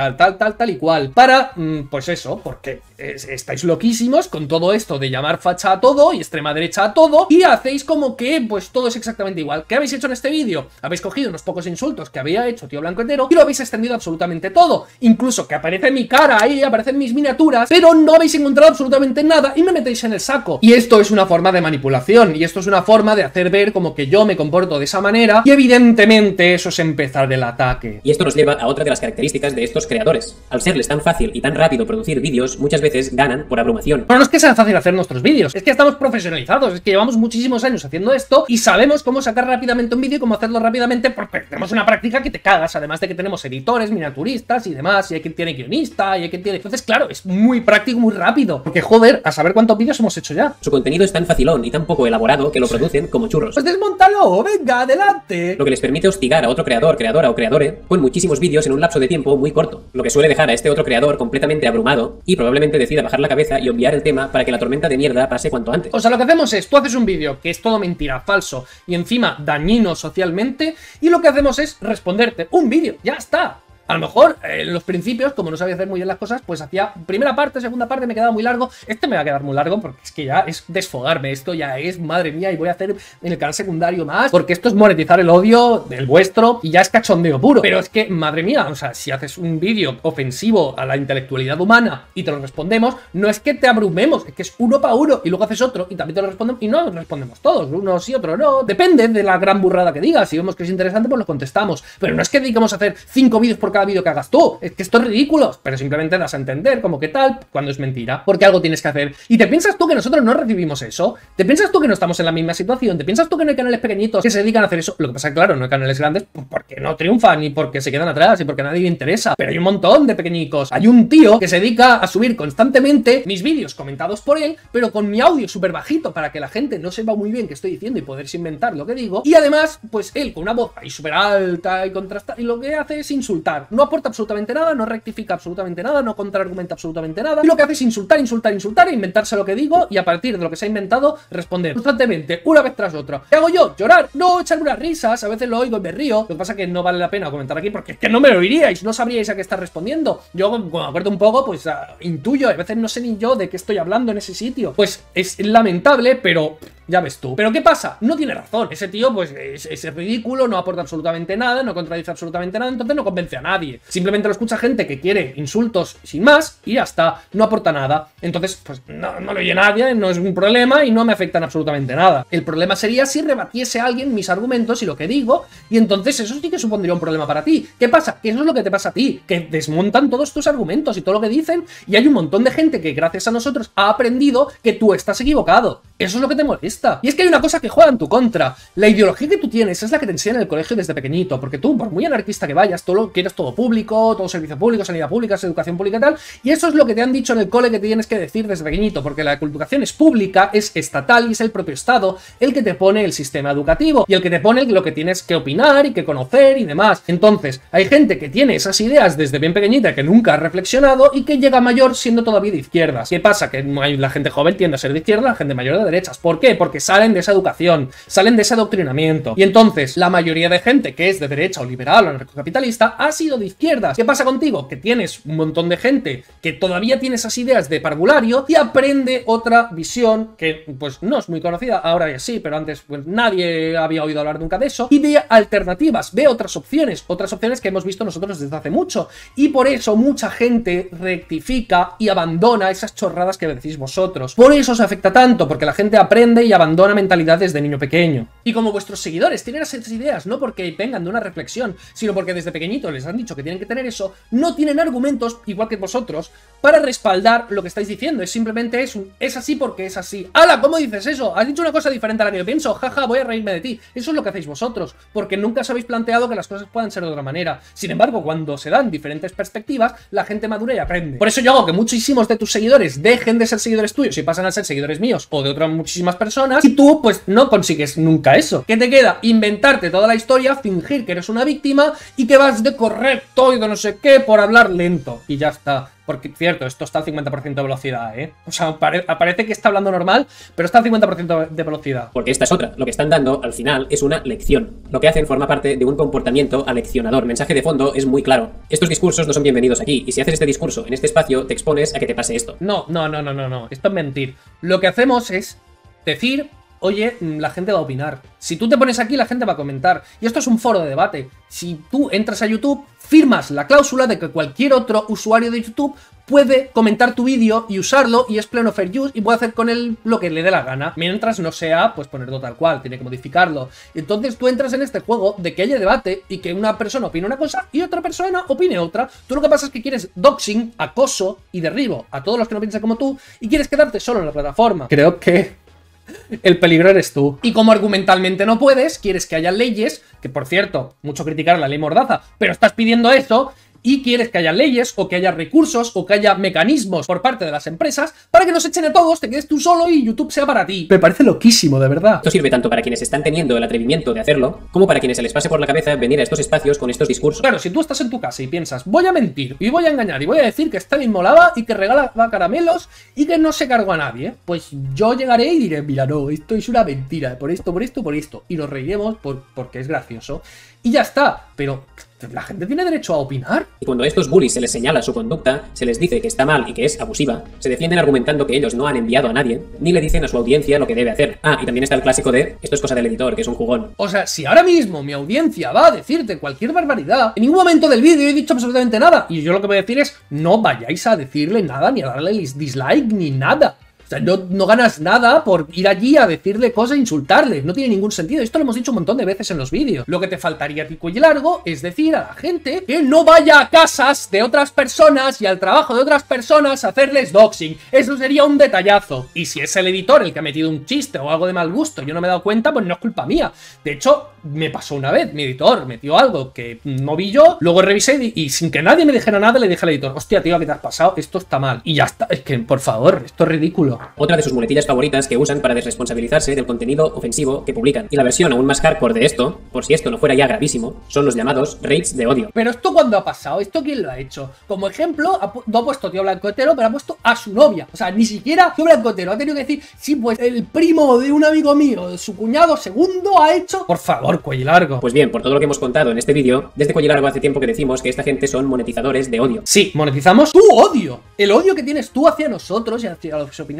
y cual. Para, pues eso, porque estáis loquísimos con todo esto de llamar facha a todo y extrema derecha a todo, y hacéis como que, pues todo es exactamente igual. ¿Qué habéis hecho en este vídeo? Habéis cogido unos pocos insultos que había hecho Tío Blanco Hetero y lo habéis extendido absolutamente todo. Incluso que aparece mi cara ahí, aparecen mis miniaturas, pero no habéis encontrado absolutamente nada y me metéis en el saco. Y esto es una forma de manipulación, y esto es una forma de hacer ver como que yo me comporto de esa manera, y evidentemente eso es empezar el ataque. Y esto nos lleva a otra de las características de estos creadores. Al serles tan fácil y tan rápido producir vídeos, muchas veces ganan por abrumación. Bueno, no es que sea fácil hacer nuestros vídeos, es que estamos profesionalizados, es que llevamos muchísimos años haciendo esto y sabemos cómo sacar rápidamente un vídeo y cómo hacerlo rápidamente, porque tenemos una práctica que te cagas, además de que tenemos editores, miniaturistas y demás, y hay quien tiene guionista, y hay quien tiene... Entonces, claro, es muy práctico, muy rápido, porque joder, a saber cuántos vídeos hemos hecho ya. Su contenido es tan facilón y tan poco elaborado que lo producen como churros. Pues desmontalo, venga, adelante. Lo que les permite hostigar a otro creador, creadora o creadore con muchísimos vídeos en un lapso de tiempo muy corto, lo que suele dejar a este otro creador completamente abrumado y probablemente decida bajar la cabeza y obviar el tema para que la tormenta de mierda pase cuanto antes. O sea, lo que hacemos es, tú haces un vídeo que es todo mentira, falso y encima dañino socialmente, y lo que hacemos es responderte un vídeo, ya está. A lo mejor en los principios, como no sabía hacer muy bien las cosas, pues hacía primera parte, segunda parte, me quedaba muy largo. Este me va a quedar muy largo porque es que ya es desfogarme. Esto ya es, madre mía, y voy a hacer en el canal secundario más, porque esto es monetizar el odio del vuestro y ya es cachondeo puro. Pero es que, madre mía, o sea, si haces un vídeo ofensivo a la intelectualidad humana y te lo respondemos, no es que te abrumemos, es que es uno para uno y luego haces otro y también te lo respondemos y no respondemos todos, uno sí, otro no. Depende de la gran burrada que digas. Si vemos que es interesante, pues lo contestamos. Pero no es que digamos hacer 5 vídeos por cada vídeo que hagas tú, es que esto es ridículo, pero simplemente das a entender como que tal, cuando es mentira, porque algo tienes que hacer. ¿Y te piensas tú que nosotros no recibimos eso? ¿Te piensas tú que no estamos en la misma situación? ¿Te piensas tú que no hay canales pequeñitos que se dedican a hacer eso? Lo que pasa es que, claro, no hay canales grandes porque no triunfan y porque se quedan atrás y porque a nadie le interesa, pero hay un montón de pequeñicos. Hay un tío que se dedica a subir constantemente mis vídeos comentados por él, pero con mi audio súper bajito para que la gente no sepa muy bien qué estoy diciendo y poderse inventar lo que digo, y además, pues él con una voz ahí súper alta y contrastada, y lo que hace es insultar, no aporta absolutamente nada, no rectifica absolutamente nada, no contraargumenta absolutamente nada, y lo que hace es insultar, e inventarse lo que digo, y a partir de lo que se ha inventado, responder constantemente, una vez tras otra. ¿Qué hago yo? Llorar, no, echarme unas risas, a veces lo oigo y me río. Lo que pasa es que no vale la pena comentar aquí porque es que no me lo oiríais, no sabríais a qué está respondiendo. Yo, cuando me acuerdo un poco, pues intuyo, a veces no sé ni yo de qué estoy hablando en ese sitio. Pues es lamentable, pero... ya ves tú. ¿Pero qué pasa? No tiene razón. Ese tío, pues, es ridículo, no aporta absolutamente nada, no contradice absolutamente nada, entonces no convence a nadie. nadie. Simplemente lo escucha gente que quiere insultos sin más y ya está, no aporta nada. Entonces, pues no lo oye nadie, no es un problema y no me afectan absolutamente nada. El problema sería si rebatiese a alguien mis argumentos y lo que digo, y entonces eso sí que supondría un problema para ti. ¿Qué pasa? Que eso es lo que te pasa a ti, que desmontan todos tus argumentos y todo lo que dicen, y hay un montón de gente que gracias a nosotros ha aprendido que tú estás equivocado. Eso es lo que te molesta. Y es que hay una cosa que juega en tu contra. La ideología que tú tienes es la que te enseñan en el colegio desde pequeñito, porque tú, por muy anarquista que vayas, tú lo quieres todo público, todo servicio público, sanidad pública, educación pública y tal, y eso es lo que te han dicho en el cole que te tienes que decir desde pequeñito, porque la educación es pública, es estatal y es el propio Estado el que te pone el sistema educativo y el que te pone lo que tienes que opinar y que conocer y demás. Entonces, hay gente que tiene esas ideas desde bien pequeñita que nunca ha reflexionado y que llega mayor siendo todavía de izquierdas. ¿Qué pasa? Que la gente joven tiende a ser de izquierda, la gente mayor de derechas. ¿Por qué? Porque salen de esa educación, salen de ese adoctrinamiento. Y entonces, la mayoría de gente que es de derecha o liberal o anarcocapitalista ha sido de izquierdas. ¿Qué pasa contigo? Que tienes un montón de gente que todavía tiene esas ideas de parvulario y aprende otra visión que, pues, no es muy conocida, ahora ya sí, pero antes pues nadie había oído hablar nunca de eso, y ve alternativas, ve otras opciones que hemos visto nosotros desde hace mucho, y por eso mucha gente rectifica y abandona esas chorradas que decís vosotros. Por eso os afecta tanto, porque la gente aprende y abandona mentalidades de niño pequeño. Y como vuestros seguidores tienen esas ideas, no porque vengan de una reflexión, sino porque desde pequeñito les han dicho que tienen que tener eso, no tienen argumentos, igual que vosotros, para respaldar lo que estáis diciendo. Es simplemente es así porque es así. ¡Hala! ¿Cómo dices eso? Has dicho una cosa diferente a la que yo pienso. Jaja, voy a reírme de ti. Eso es lo que hacéis vosotros, porque nunca os habéis planteado que las cosas puedan ser de otra manera. Sin embargo, cuando se dan diferentes perspectivas, la gente madura y aprende. Por eso yo hago que muchísimos de tus seguidores dejen de ser seguidores tuyos y pasan a ser seguidores míos o de otras muchísimas personas, y tú pues no consigues nunca eso. ¿Qué te queda? Inventarte toda la historia, fingir que eres una víctima y que vas de correcto y de no sé qué por hablar lento. Y ya está. Porque, cierto, esto está al 50% de velocidad, ¿eh? O sea, parece que está hablando normal, pero está al 50% de velocidad. Porque esta es otra. Lo que están dando, al final, es una lección. Lo que hacen forma parte de un comportamiento aleccionador. El mensaje de fondo es muy claro. Estos discursos no son bienvenidos aquí, y si haces este discurso en este espacio, te expones a que te pase esto. No. Esto es mentir. Lo que hacemos es decir... Oye, la gente va a opinar. Si tú te pones aquí, la gente va a comentar. Y esto es un foro de debate. Si tú entras a YouTube, firmas la cláusula de que cualquier otro usuario de YouTube puede comentar tu vídeo y usarlo, y es pleno fair use, y puede hacer con él lo que le dé la gana. Mientras no sea, pues ponerlo tal cual, tiene que modificarlo. Entonces tú entras en este juego de que haya debate y que una persona opine una cosa y otra persona opine otra. Tú lo que pasa es que quieres doxing, acoso y derribo a todos los que no piensan como tú, y quieres quedarte solo en la plataforma. Creo que... el peligro eres tú. Y como argumentalmente no puedes, quieres que haya leyes, que por cierto, mucho criticar la ley Mordaza, pero estás pidiendo eso, y quieres que haya leyes, o que haya recursos, o que haya mecanismos por parte de las empresas para que nos echen a todos, te quedes tú solo y YouTube sea para ti. Me parece loquísimo, de verdad. Esto sirve tanto para quienes están teniendo el atrevimiento de hacerlo, como para quienes se les pase por la cabeza venir a estos espacios con estos discursos. Claro, si tú estás en tu casa y piensas, voy a mentir, y voy a engañar, y voy a decir que Stalin molaba, y que regalaba caramelos, y que no se cargó a nadie, pues yo llegaré y diré, mira, no, esto es una mentira, por esto, y nos reiremos porque es gracioso, y ya está. Pero la gente tiene derecho a opinar. Y cuando a estos bullies se les señala su conducta, se les dice que está mal y que es abusiva, se defienden argumentando que ellos no han enviado a nadie, ni le dicen a su audiencia lo que debe hacer. Ah, y también está el clásico de, esto es cosa del editor, que es un jugón. O sea, si ahora mismo mi audiencia va a decirte cualquier barbaridad, en ningún momento del vídeo he dicho absolutamente nada, y yo lo que voy a decir es, no vayáis a decirle nada, ni a darle dislike, ni nada. O sea, no ganas nada por ir allí a decirle cosas e insultarle. No tiene ningún sentido. Esto lo hemos dicho un montón de veces en los vídeos. Lo que te faltaría a ti, cuello largo, es decir a la gente que no vaya a casas de otras personas y al trabajo de otras personas a hacerles doxing. Eso sería un detallazo. Y si es el editor el que ha metido un chiste o algo de mal gusto y yo no me he dado cuenta, pues no es culpa mía. De hecho, me pasó una vez. Mi editor metió algo que no vi yo, luego revisé y sin que nadie me dijera nada le dije al editor, hostia, tío, ¿qué te has pasado? Esto está mal. Y ya está. Es que, por favor, esto es ridículo. Otra de sus muletillas favoritas que usan para desresponsabilizarse del contenido ofensivo que publican. Y la versión aún más hardcore de esto, por si esto no fuera ya gravísimo, son los llamados raids de odio. Pero esto ¿cuándo ha pasado? ¿Esto quién lo ha hecho? Como ejemplo, no ha puesto tío Blancotero, pero ha puesto a su novia. O sea, ni siquiera tío Blancotero ha tenido que decir, sí, pues el primo de un amigo mío, su cuñado segundo, ha hecho... Por favor, cuello largo. Pues bien, por todo lo que hemos contado en este vídeo, desde cuello largo hace tiempo que decimos que esta gente son monetizadores de odio. Sí, monetizamos tu odio. El odio que tienes tú hacia nosotros y hacia las opiniones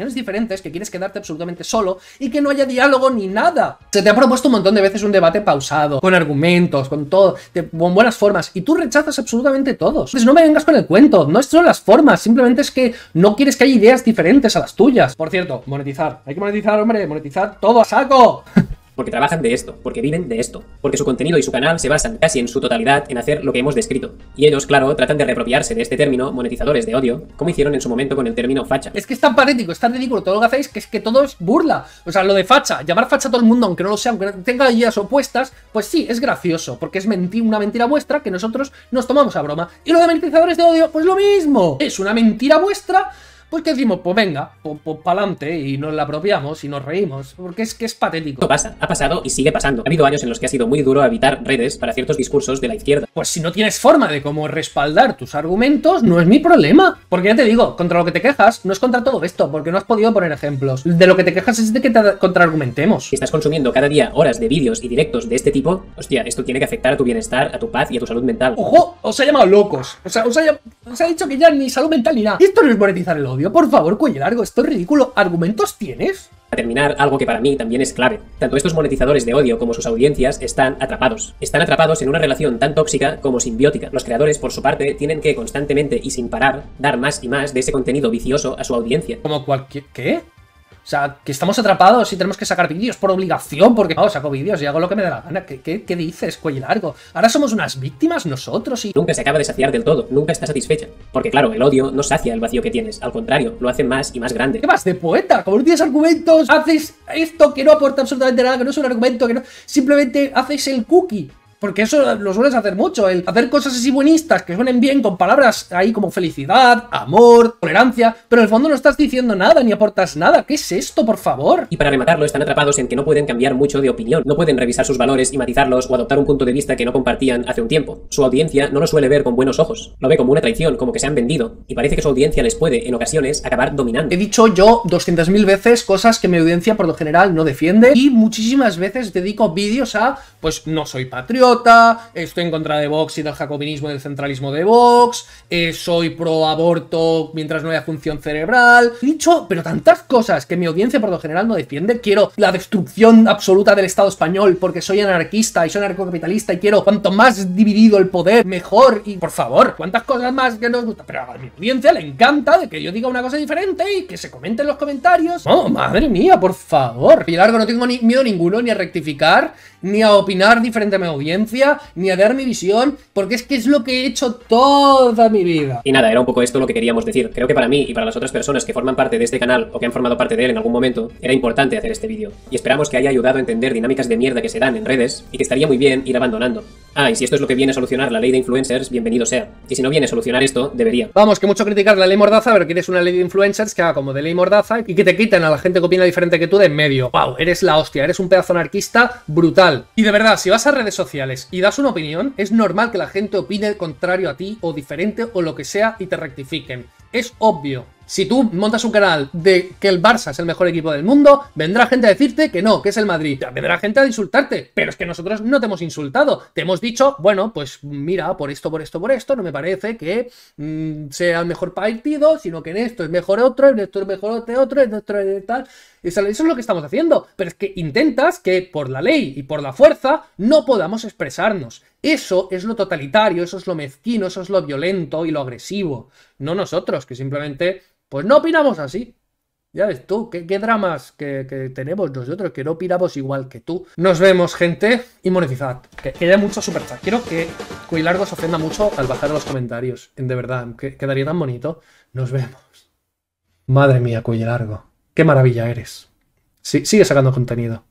opiniones diferentes, que quieres quedarte absolutamente solo y que no haya diálogo ni nada. Se te ha propuesto un montón de veces un debate pausado, con argumentos, con todo, con buenas formas, y tú rechazas absolutamente todos. Entonces no me vengas con el cuento, no son las formas, simplemente es que no quieres que haya ideas diferentes a las tuyas. Por cierto, monetizar. Hay que monetizar, hombre, monetizar todo a saco. Porque trabajan de esto, porque viven de esto, porque su contenido y su canal se basan casi en su totalidad en hacer lo que hemos descrito. Y ellos, claro, tratan de reapropiarse de este término, monetizadores de odio, como hicieron en su momento con el término facha. Es que es tan patético, es tan ridículo todo lo que hacéis, que es que todo es burla. O sea, lo de facha, llamar facha a todo el mundo, aunque no lo sea, aunque tenga ideas opuestas, pues sí, es gracioso, porque es una mentira vuestra que nosotros nos tomamos a broma. Y lo de monetizadores de odio, pues lo mismo. Es una mentira vuestra. Pues que decimos, pues venga, pues pa'lante, y nos la apropiamos y nos reímos, porque es que es patético. Esto pasa, ha pasado y sigue pasando. Ha habido años en los que ha sido muy duro evitar redes para ciertos discursos de la izquierda. Pues si no tienes forma de cómo respaldar tus argumentos, no es mi problema. Porque ya te digo, contra lo que te quejas no es contra todo esto, porque no has podido poner ejemplos. De lo que te quejas es de que te contraargumentemos. Si estás consumiendo cada día horas de vídeos y directos de este tipo, hostia, esto tiene que afectar a tu bienestar, a tu paz y a tu salud mental. ¡Ojo! Os ha llamado locos. O sea, os ha dicho que ya ni salud mental ni nada. Esto no es monetizar el odio. Por favor, cuello largo, esto es ridículo. ¿Argumentos tienes? A terminar, algo que para mí también es clave. Tanto estos monetizadores de odio como sus audiencias están atrapados. Están atrapados en una relación tan tóxica como simbiótica. Los creadores, por su parte, tienen que constantemente y sin parar dar más y más de ese contenido vicioso a su audiencia. Como cualquier... ¿Qué? O sea, que estamos atrapados y tenemos que sacar vídeos por obligación, porque saco vídeos y hago lo que me da la gana. ¿Qué dices, cuello largo? Ahora somos unas víctimas nosotros y... Nunca se acaba de saciar del todo, nunca está satisfecha. Porque claro, el odio no sacia el vacío que tienes, al contrario, lo hace más y más grande. ¿Qué vas de poeta? Como no tienes argumentos, haces esto que no aporta absolutamente nada, que no es un argumento, que no... Simplemente haces el cookie. Porque eso lo sueles hacer mucho, el hacer cosas así buenistas que suenen bien con palabras ahí como felicidad, amor, tolerancia, pero en el fondo no estás diciendo nada ni aportas nada. ¿Qué es esto, por favor? Y para rematarlo, están atrapados en que no pueden cambiar mucho de opinión, no pueden revisar sus valores y matizarlos o adoptar un punto de vista que no compartían hace un tiempo. Su audiencia no lo suele ver con buenos ojos, lo ve como una traición, como que se han vendido, y parece que su audiencia les puede, en ocasiones, acabar dominando. He dicho yo 200.000 veces cosas que mi audiencia por lo general no defiende, y muchísimas veces dedico vídeos a, pues no soy patriota, estoy en contra de Vox y del jacobinismo y del centralismo de Vox, soy pro aborto mientras no haya función cerebral. He dicho, pero tantas cosas que mi audiencia por lo general no defiende. Quiero la destrucción absoluta del Estado español porque soy anarquista y soy anarcocapitalista y quiero cuanto más dividido el poder, mejor. Y por favor, ¿cuántas cosas más que nos gusta? Pero a mi audiencia le encanta de que yo diga una cosa diferente y que se comente en los comentarios. Oh, madre mía, por favor. Y largo, no tengo miedo ninguno ni a rectificar, ni a opinar diferente a mi audiencia, ni a dar mi visión, porque es que es lo que he hecho toda mi vida. Y nada, era un poco esto lo que queríamos decir. Creo que para mí y para las otras personas que forman parte de este canal o que han formado parte de él en algún momento, era importante hacer este vídeo. Y esperamos que haya ayudado a entender dinámicas de mierda que se dan en redes y que estaría muy bien ir abandonando. Ah, y si esto es lo que viene a solucionar la ley de influencers, bienvenido sea. Y si no viene a solucionar esto, debería. Vamos, que mucho criticar la ley Mordaza, pero quieres una ley de influencers que haga como de ley Mordaza y que te quiten a la gente que opina diferente que tú de en medio. Wow, eres la hostia, eres un pedazo anarquista brutal. Y de verdad, si vas a redes sociales y das una opinión, es normal que la gente opine contrario a ti o diferente o lo que sea y te rectifiquen. Es obvio. Si tú montas un canal de que el Barça es el mejor equipo del mundo, vendrá gente a decirte que no, que es el Madrid. Vendrá gente a insultarte, pero es que nosotros no te hemos insultado. Te hemos dicho, bueno, pues mira, por esto, no me parece que sea el mejor partido, sino que en esto es mejor otro, en esto es mejor otro, en esto es tal. Eso es lo que estamos haciendo. Pero es que intentas que por la ley y por la fuerza no podamos expresarnos. Eso es lo totalitario, eso es lo mezquino, eso es lo violento y lo agresivo. No nosotros, que simplemente... pues no opinamos así. Ya ves tú, qué dramas que tenemos nosotros, que no opinamos igual que tú. Nos vemos, gente, y monetizad. Que haya mucho superchat. Quiero que Cuello Largo se ofenda mucho al bajar los comentarios. De verdad, que quedaría tan bonito. Nos vemos. Madre mía, Cuello Largo. Qué maravilla eres. Sí, sigue sacando contenido.